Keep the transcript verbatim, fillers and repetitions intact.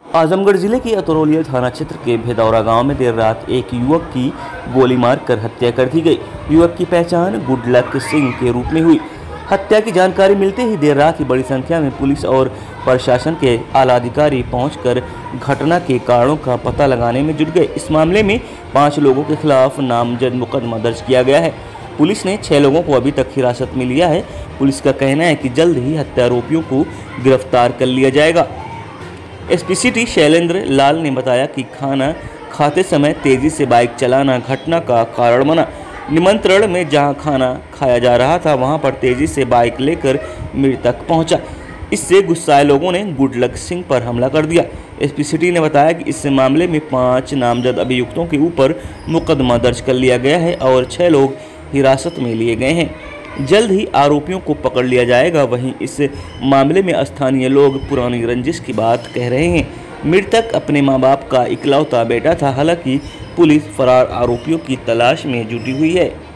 आजमगढ़ जिले के अतरौलिया थाना क्षेत्र के भेदौरा गांव में देर रात एक युवक की गोली मारकर हत्या कर दी गई। युवक की पहचान गुडलक सिंह के रूप में हुई। हत्या की जानकारी मिलते ही देर रात ही बड़ी संख्या में पुलिस और प्रशासन के आला अधिकारी पहुंचकर घटना के कारणों का पता लगाने में जुट गए। इस मामले में पाँच लोगों के खिलाफ नामजद मुकदमा दर्ज किया गया है। पुलिस ने छह लोगों को अभी तक हिरासत में लिया है। पुलिस का कहना है कि जल्द ही हत्यारोपियों को गिरफ्तार कर लिया जाएगा। एसपी सिटी शैलेंद्र लाल ने बताया कि खाना खाते समय तेजी से बाइक चलाना घटना का कारण बना। निमंत्रण में जहां खाना खाया जा रहा था वहां पर तेजी से बाइक लेकर मृतक पहुंचा। इससे गुस्साए लोगों ने गुडलक सिंह पर हमला कर दिया। एसपी सिटी ने बताया कि इस मामले में पांच नामजद अभियुक्तों के ऊपर मुकदमा दर्ज कर लिया गया है और छह लोग हिरासत में लिए गए हैं। जल्द ही आरोपियों को पकड़ लिया जाएगा। वहीं इस मामले में स्थानीय लोग पुरानी रंजिश की बात कह रहे हैं। मृतक अपने मां बाप का इकलौता बेटा था। हालांकि पुलिस फरार आरोपियों की तलाश में जुटी हुई है।